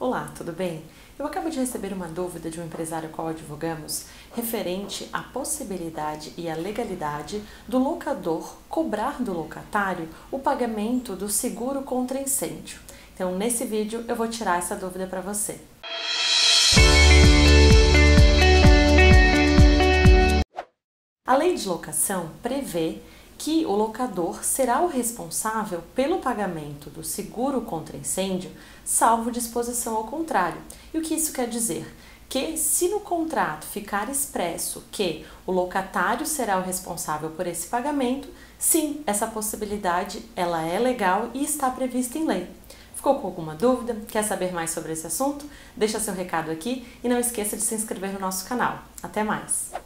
Olá, tudo bem? Eu acabo de receber uma dúvida de um empresário qual advogamos referente à possibilidade e à legalidade do locador cobrar do locatário o pagamento do seguro contra incêndio. Então, nesse vídeo eu vou tirar essa dúvida para você. A lei de locação prevê que o locador será o responsável pelo pagamento do seguro contra incêndio, salvo disposição ao contrário. E o que isso quer dizer? Que se no contrato ficar expresso que o locatário será o responsável por esse pagamento, sim, essa possibilidade ela é legal e está prevista em lei. Ficou com alguma dúvida? Quer saber mais sobre esse assunto? Deixa seu recado aqui e não esqueça de se inscrever no nosso canal. Até mais!